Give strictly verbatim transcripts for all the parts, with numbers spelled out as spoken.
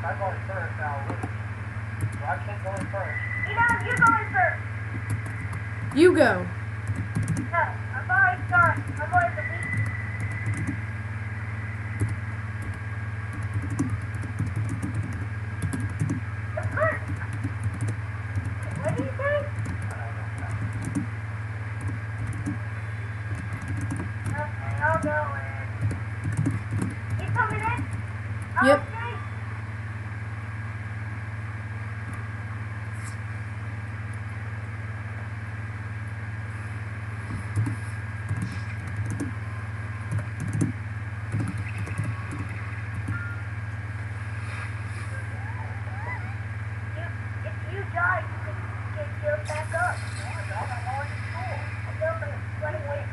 I'm going first now. So I can't go in first. You know, you're going first. You go. No, I'm already starting. I'm going to lead. What do you think? Okay, I'll go in. You coming in? Yep. Okay. You, if you die, you can get healed back up. I'm already full. I know, but it's like, wait.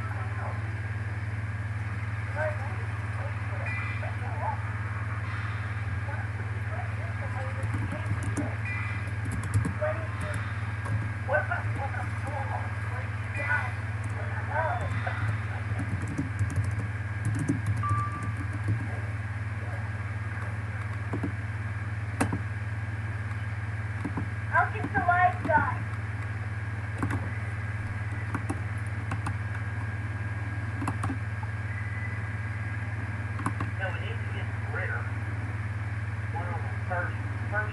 What about when I'm full? When you die? Oh. I'll get the light guy. No, we need to get the rear. One on the first, first.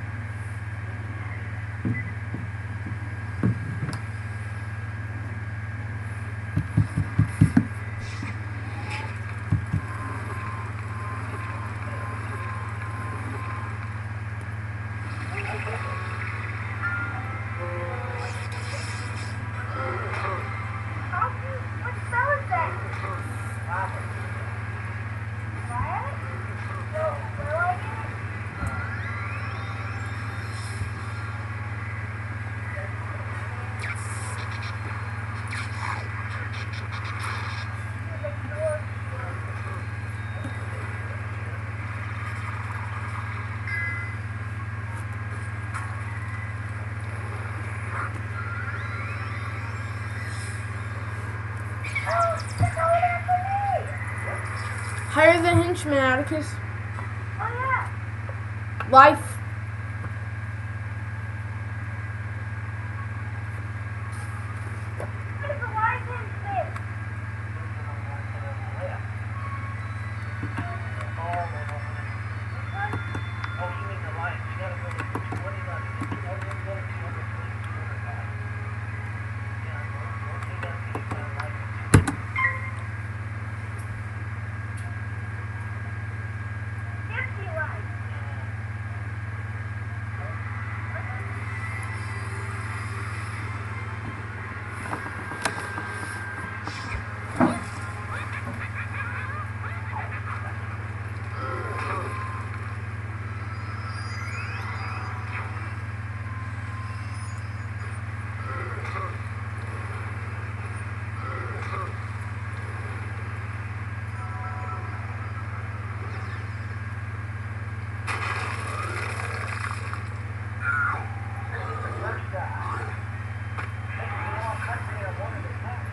What spell is that? What? No, will I get it? Oh, they're going after me! Higher than henchman, Atticus. Oh yeah. Life. There's a light in there. Oh, you mean the light. You gotta go to what do you gotta do? You gotta go to the other place to go to that. Yeah, well, you gotta get that light. Empty light. First guy. Hey, you know, I'm cutting there one at a time.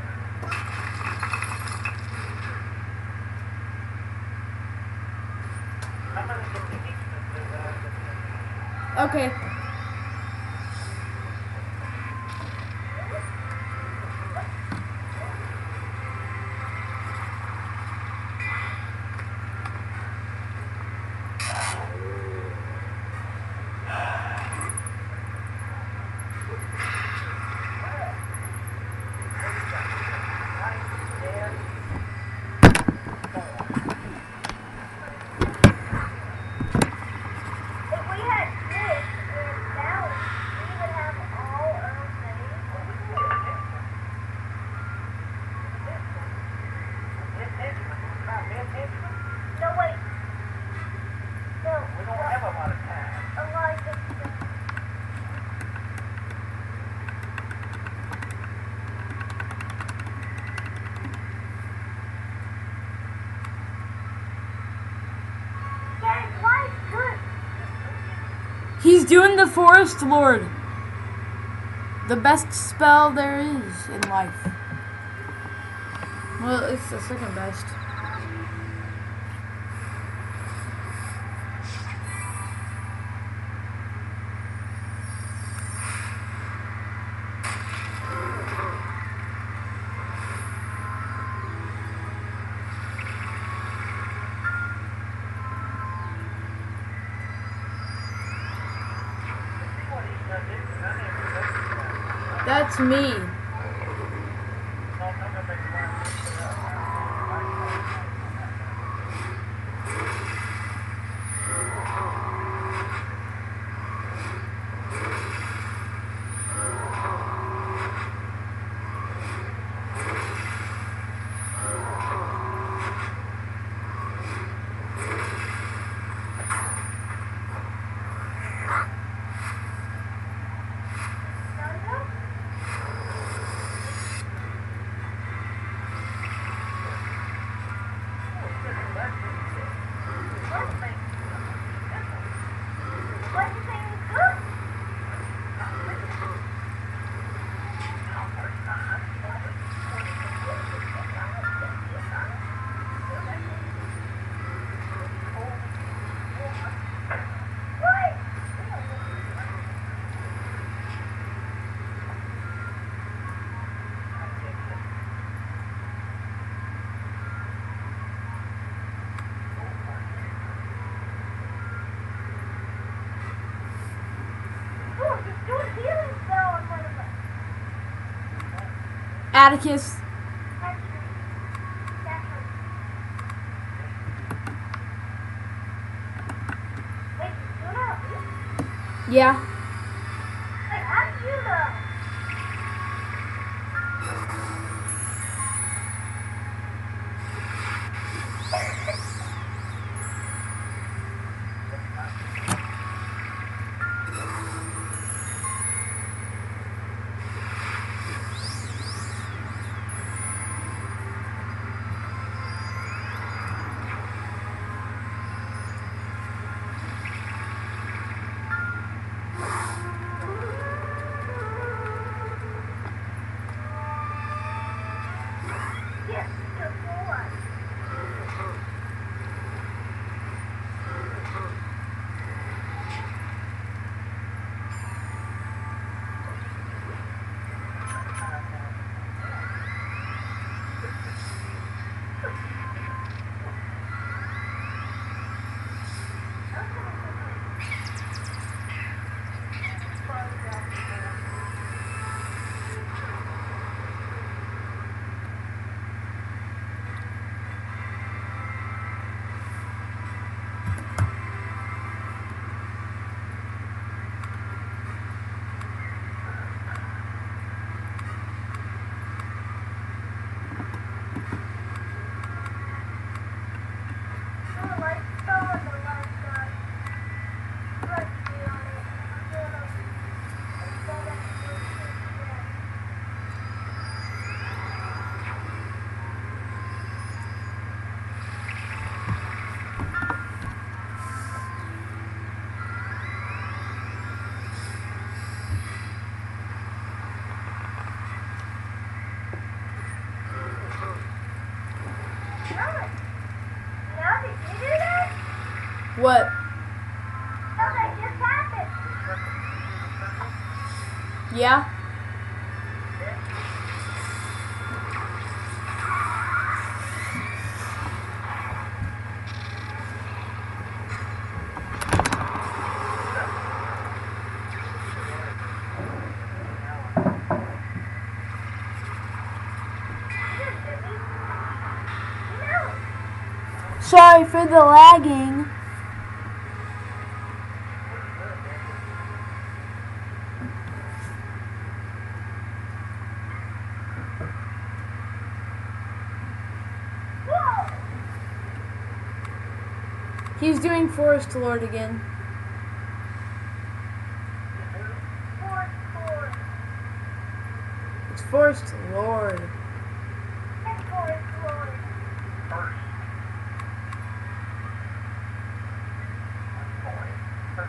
I'm gonna get the H-Man. Okay. If we had this and balance, we would have all of the. No wait. No. We don't have a lot of time. Elijah. Dang, life's good. He's doing the Forest Lord. The best spell there is in life. Well, it's the second best. That's me. Atticus. Yeah. Wait, how do you know? Yes, good boy. What? No, that just happened. Yeah? Sorry for the lagging. He's doing Forest Lord again. Forest Lord. It's Forest Lord. It's Forest Lord. First. First.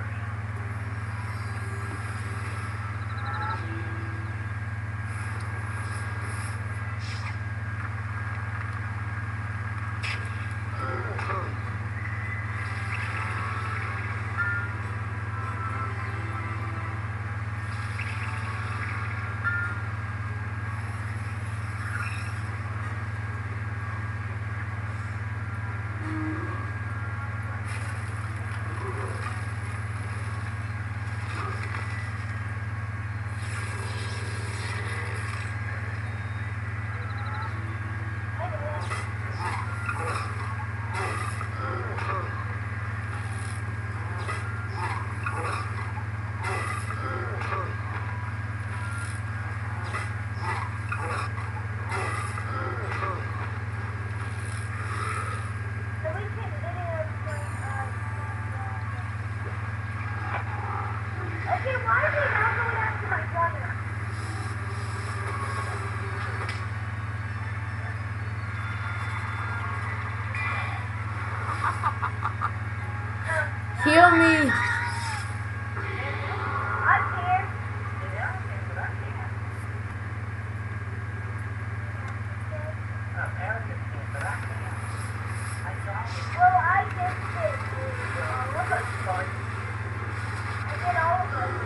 why is he now going after my brother? Heal me. I'm here. Yeah, okay, but I can't. Uh, Erica can, but I can't. I tried it. Well, I just did. Well, look at the start. I did all of them.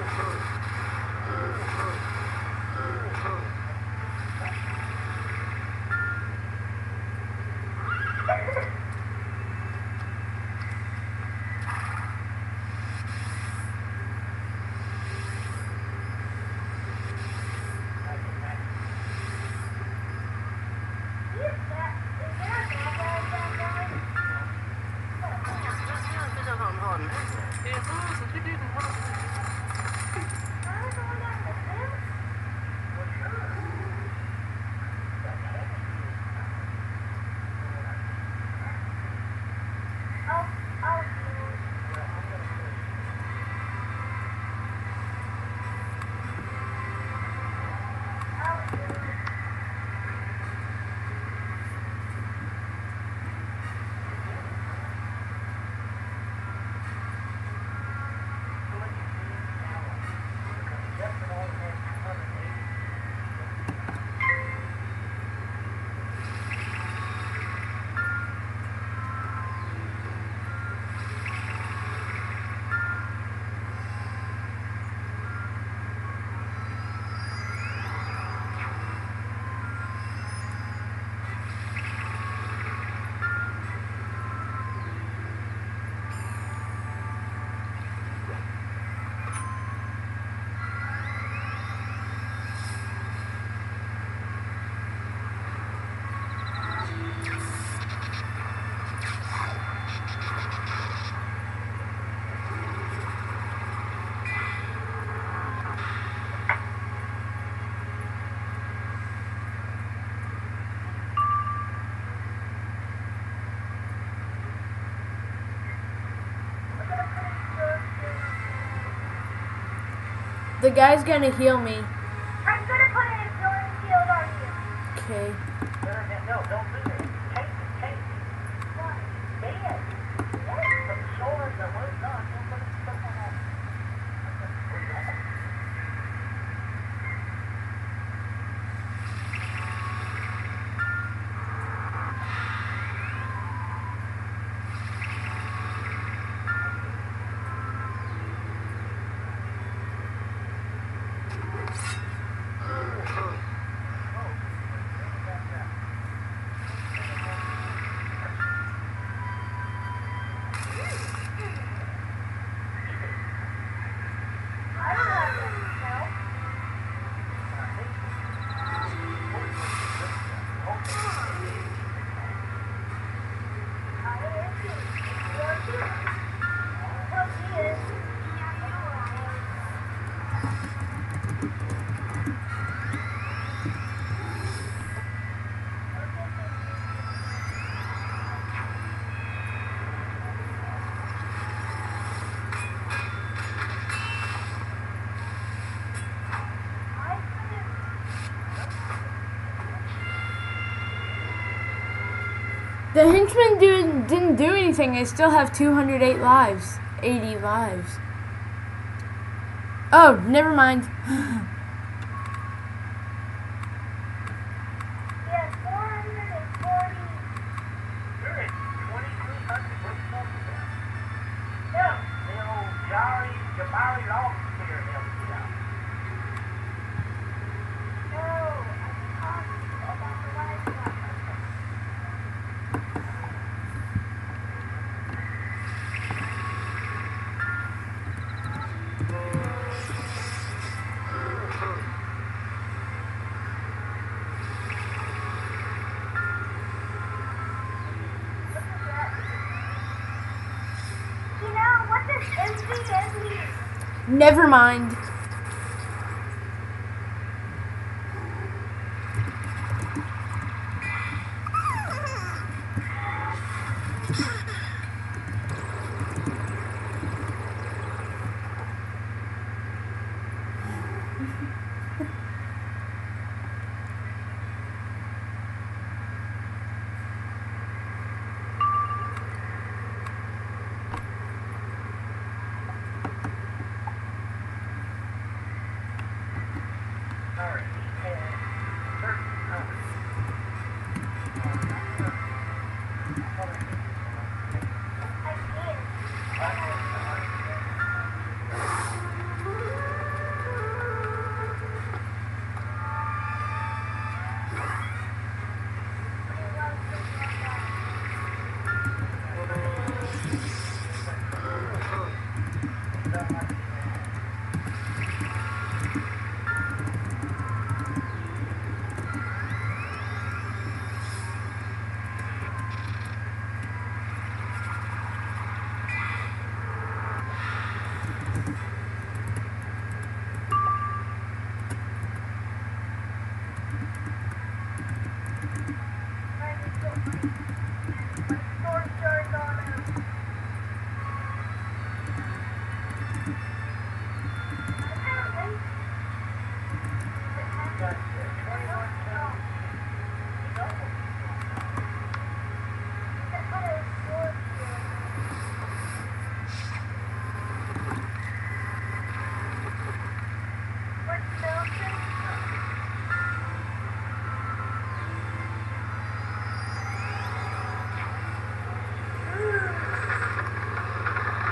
Is that- is there a bad guy down there? I was going down the hill. Well, sure. But hey, I'll, I'll do it. well, I'm gonna do it. I'll do it. The guy's gonna heal me. I'm gonna put an endurance shield on you. Okay. No, don't do that. Take it, take it. What? Bed. From the shoulders, the way done. Don't put it stuff on that. I don't have that now. I am too. You're too. Well, he is. I couldn't. The henchman dude didn't do anything. I still have two hundred eight lives. eighty lives. Oh, never mind. He has four hundred forty. You're at twenty-three hundred. What are you talking about? No. The old Jari, Jabari Law here helped you out. No. I'm talking about the livestock. Look at that. You know, what does M V M mean? Never mind.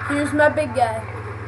Here's my big guy.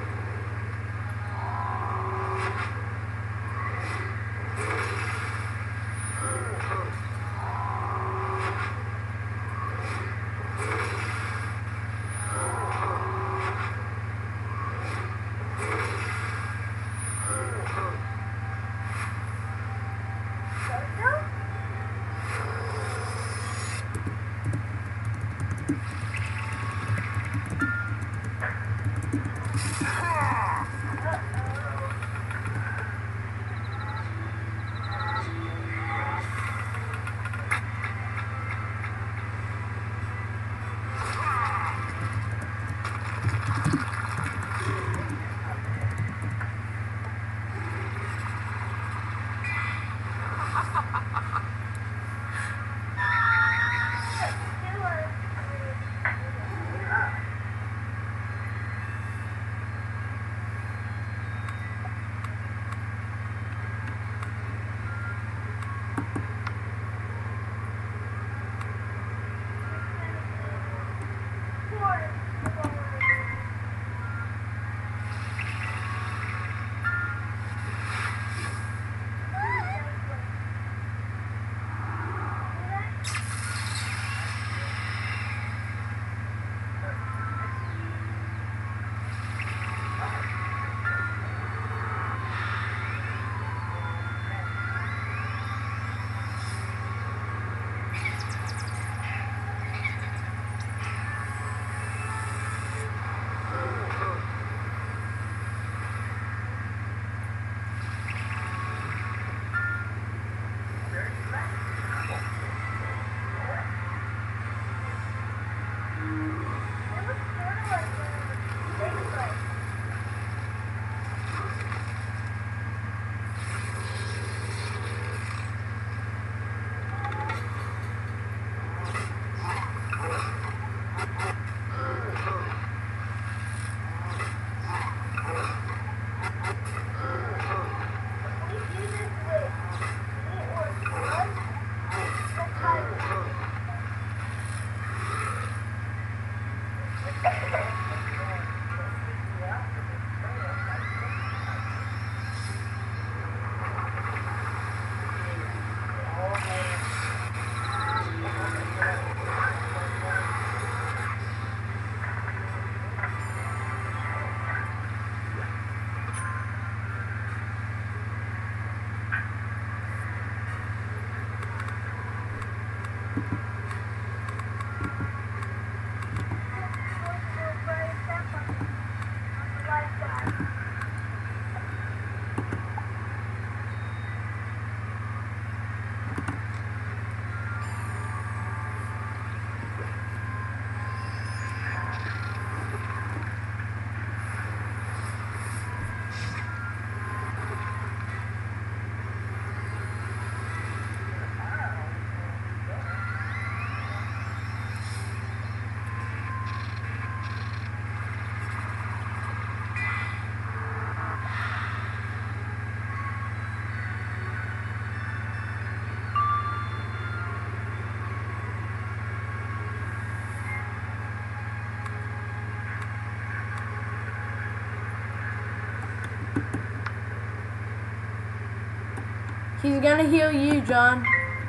He's gonna heal you, John.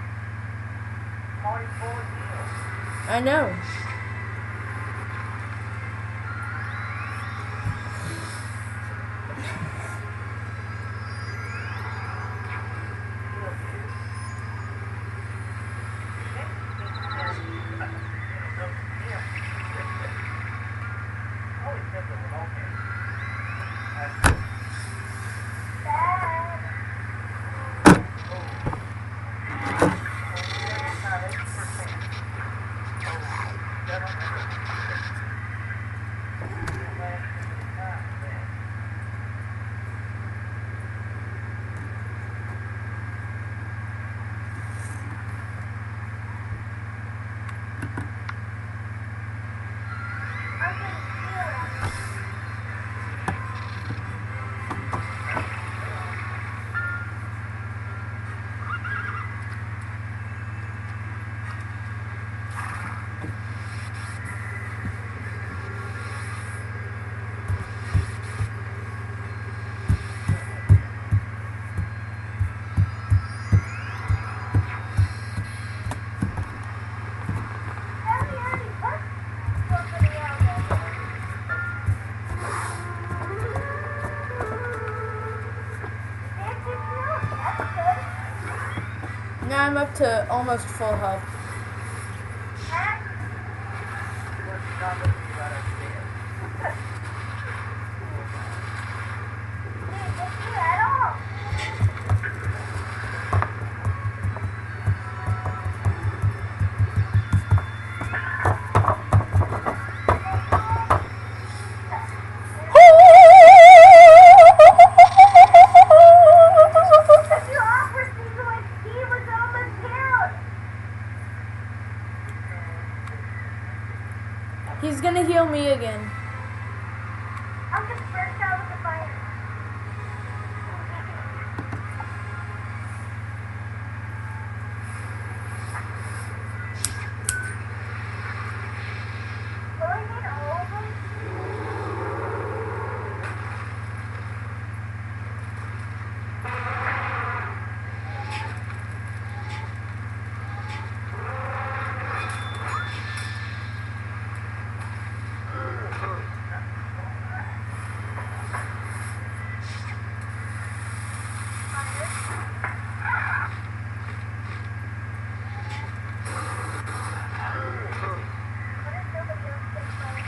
I know. I'm up to almost full health. What's not listening about our stairs? Dude, did you at all? If you offer Caesar, he was almost killed. He's gonna heal me again. I'm just burst out with the fire. Will I need all of them? What if nobody else gets fire?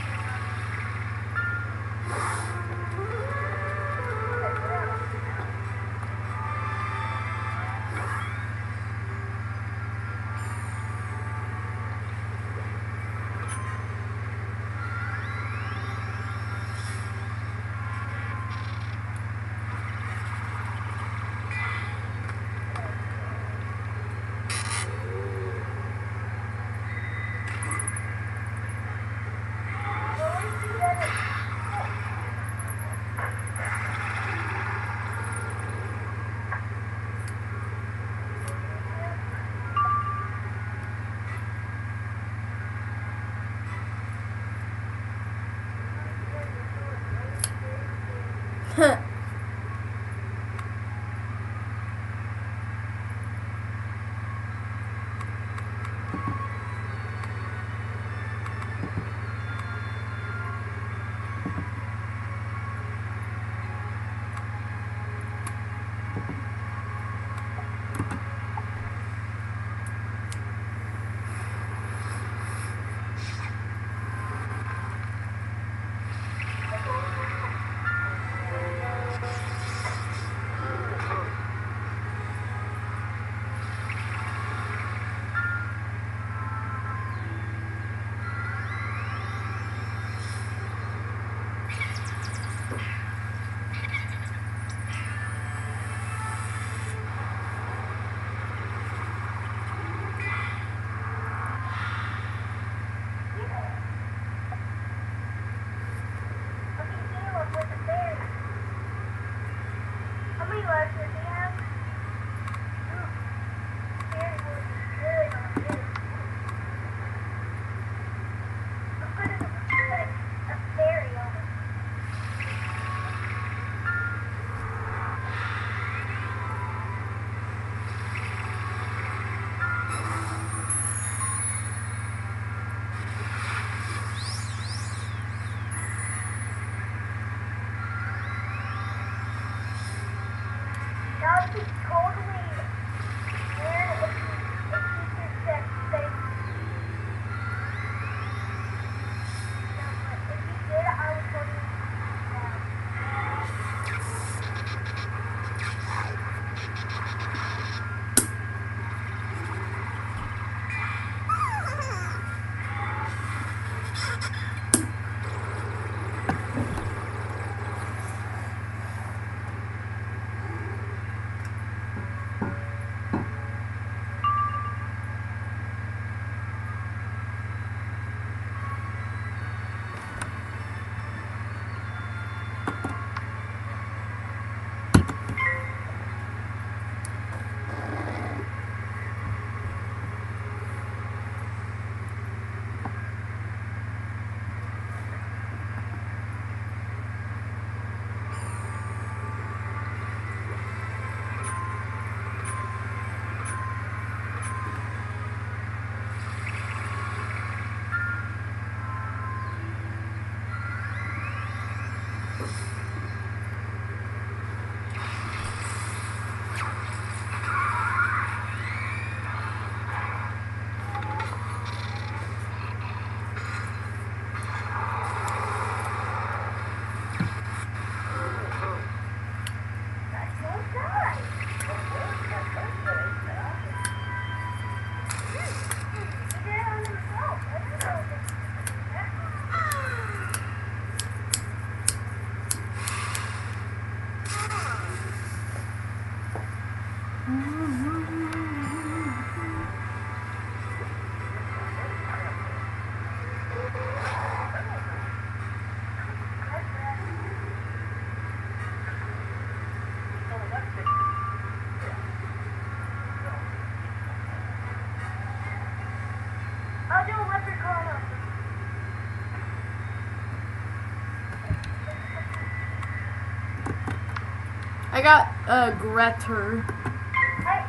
I got uh, Gretter. Hey,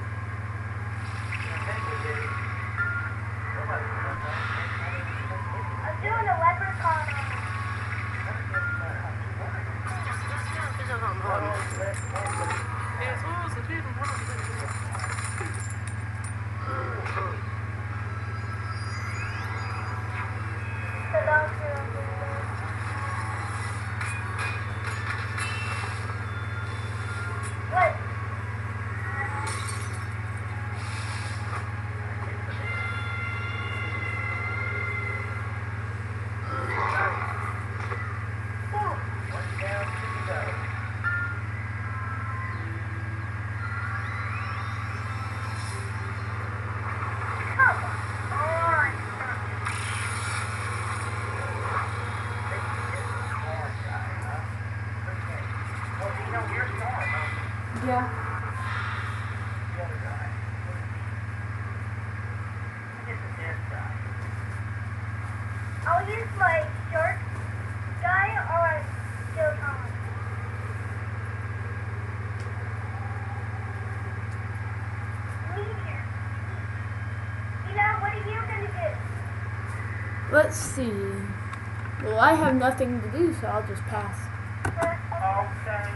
I'm doing a leprechaun on it. So don't do it. What? Come on. Yeah. I'll use my short guy on Jotun. Meteor. You know, what are you gonna do? Let's see. Well, I have nothing to do, so I'll just pass. Okay.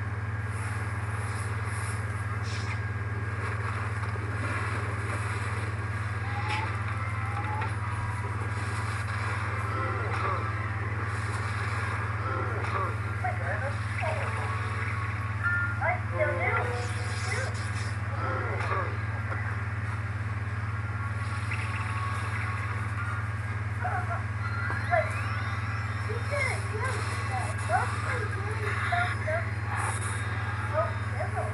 I still do. Wait, he didn't do that. Don't play really stuff, stuff. Oh, Grizzle.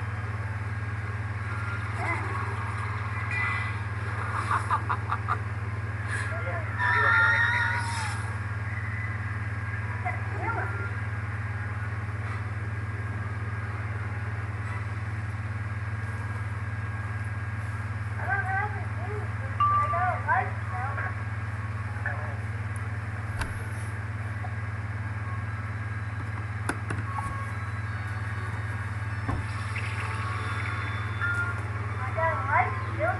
I don't have a juice, but I got a lifestyle. I got a lifestyle.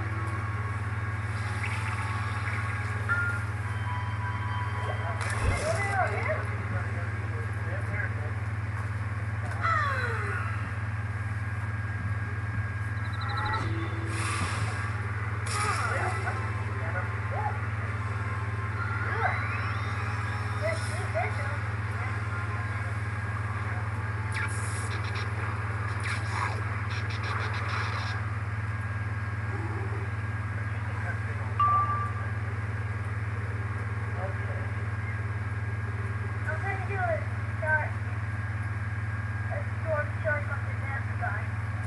I'm gonna do a start, a storm shark on the next guy.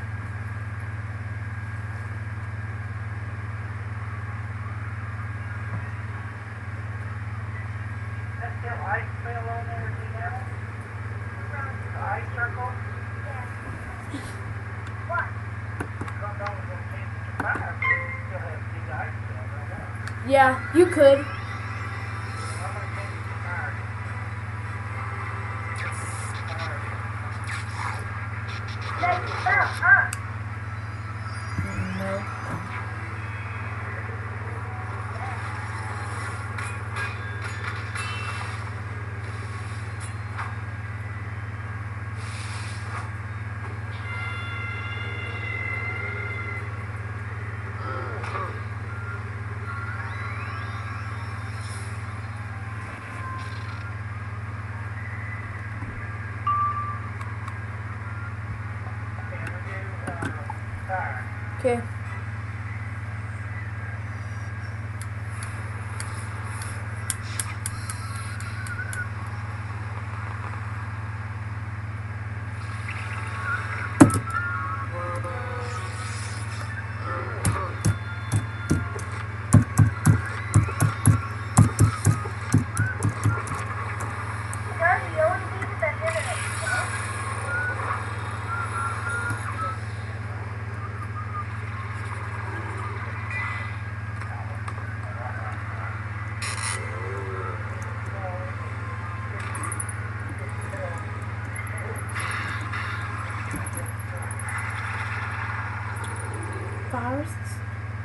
That's still ice spell on everything else? The ice circle? Yeah. What? Don't know if it'll change it to fire, but it still has big ice spells on that. Yeah, you could. I'm gonna change it to fire. Let's stop, huh? No. Okay, I'm gonna do, uh, fire. Okay. They're the only people that did it. forests.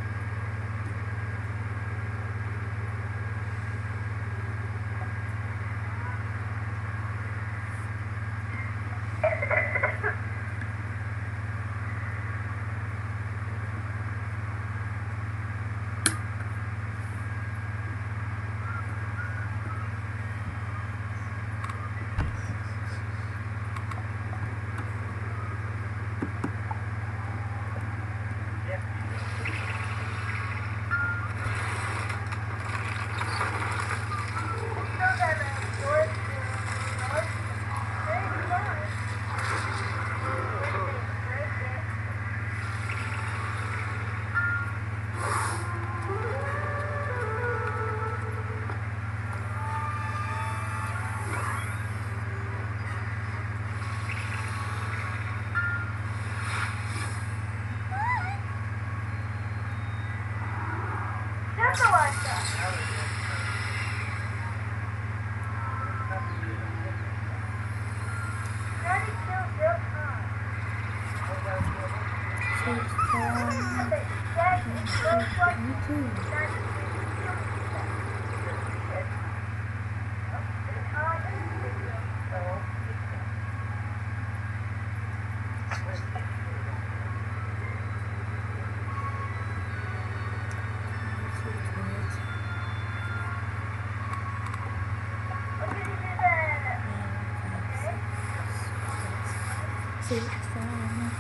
Six, seven,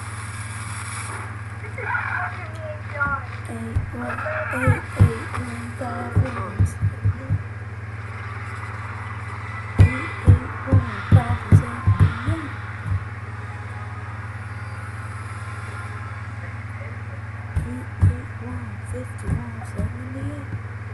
eight, one, eight, eight, one, five, one, seven, eight, eight, one, five, seven, eight, eight, one, fifty-one, seventy-eight.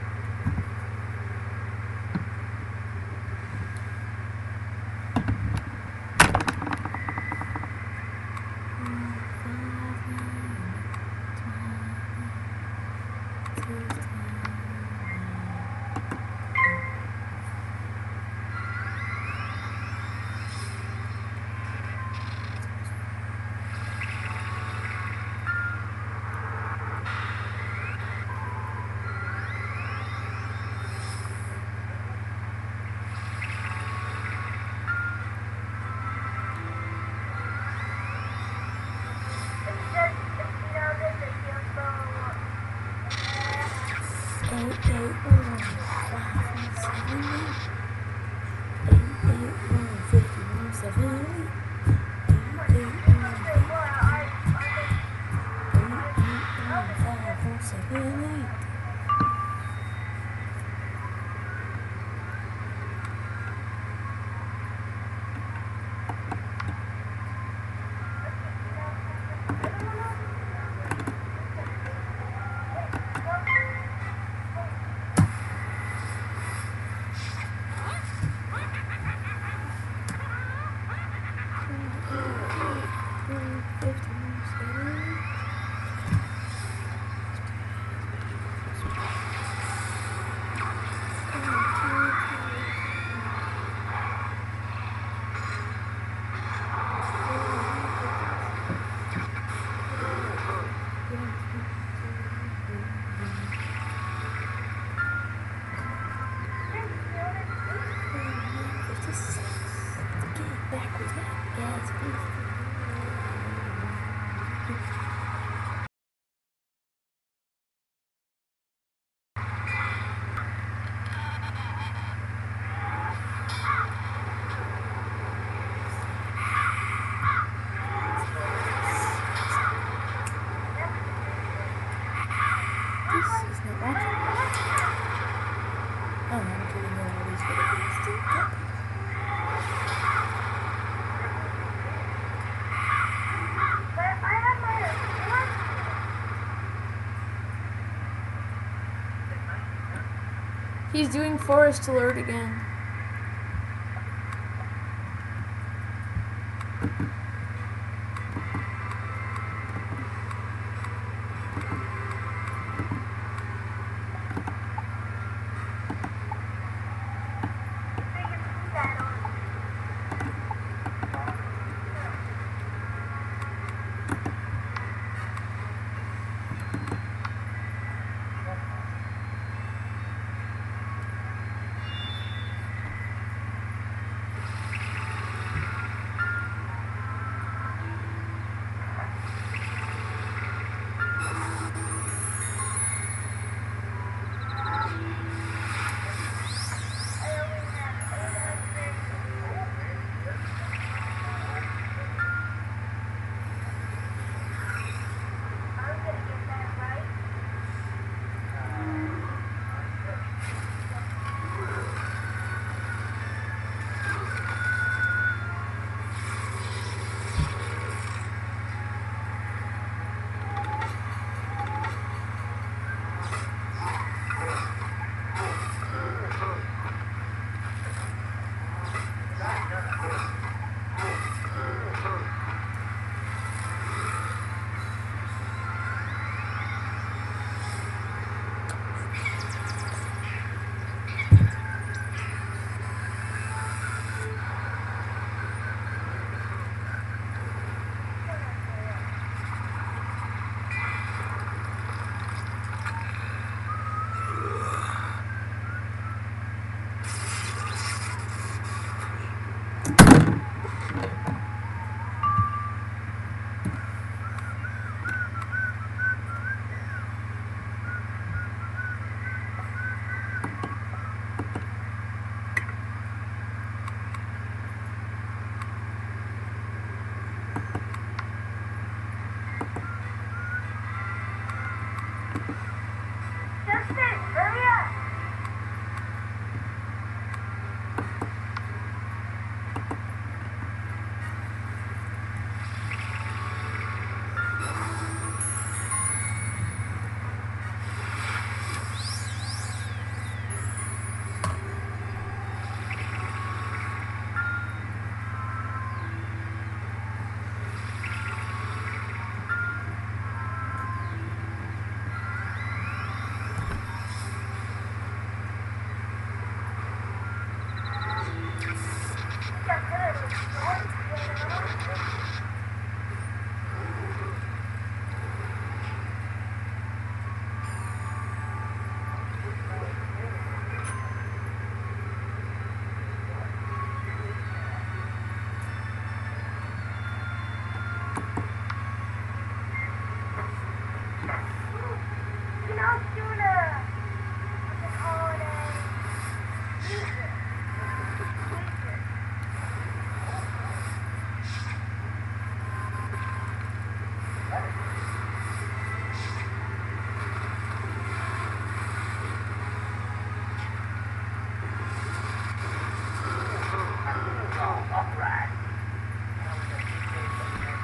He's doing forest alert again.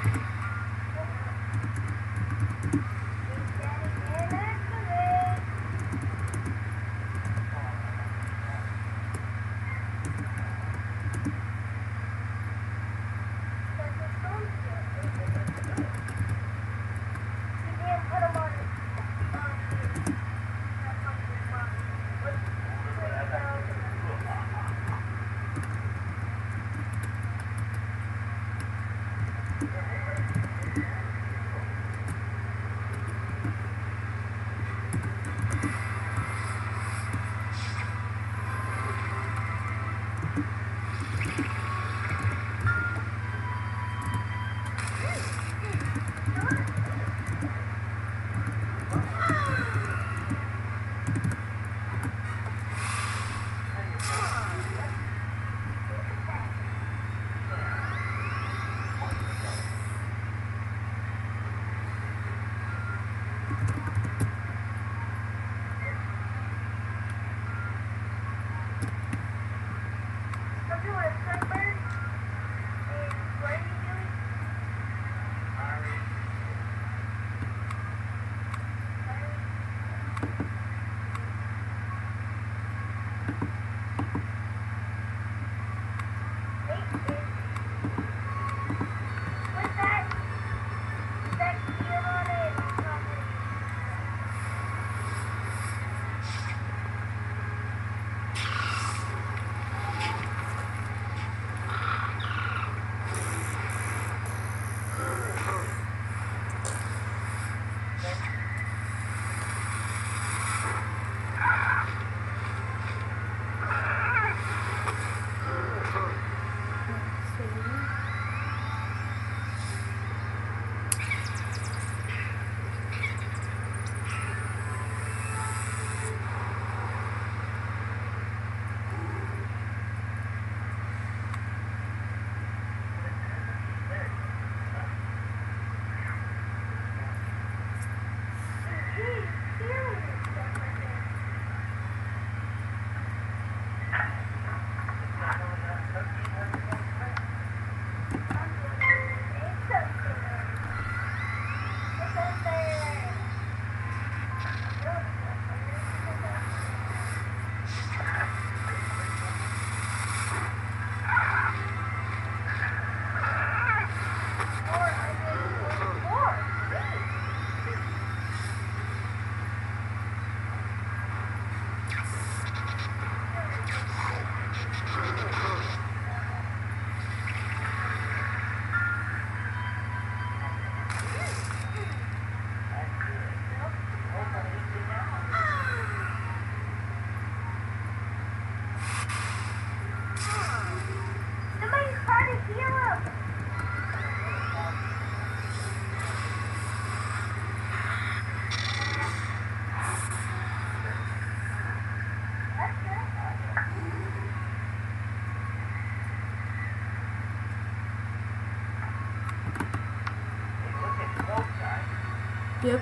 Yep.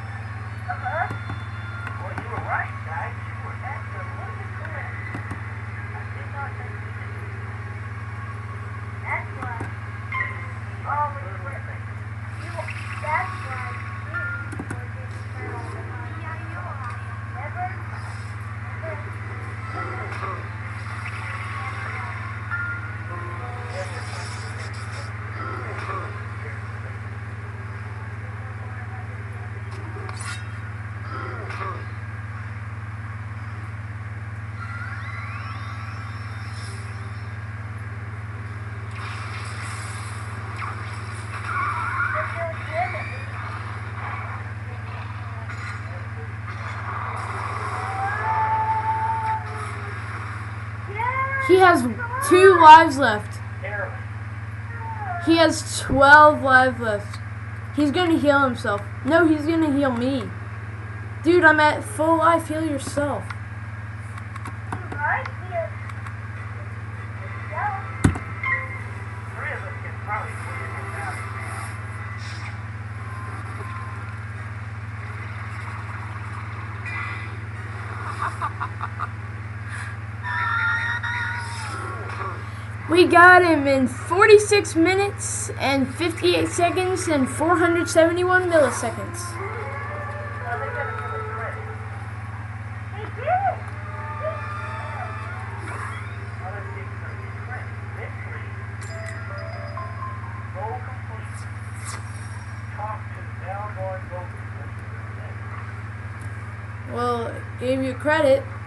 Uh-huh. Well, you were right, guys. You were absolutely correct. I did not think you did. That's why. Always with me. You, that's why you were getting hurt all the time. Yeah, you are. Never? He has two lives left. Terrible. He has twelve lives left. He's gonna heal himself. No, he's gonna heal me. Dude, I'm at full life. Heal yourself. Right here. Go. Three of us can probably figure this out. We got him in forty-six minutes and fifty-eight seconds and four hundred seventy-one milliseconds. Now they gotta give it credit. They did. Other teams are getting credit. Victory. Goal complete. Talk to the downboard goal complete. Well, gave you credit.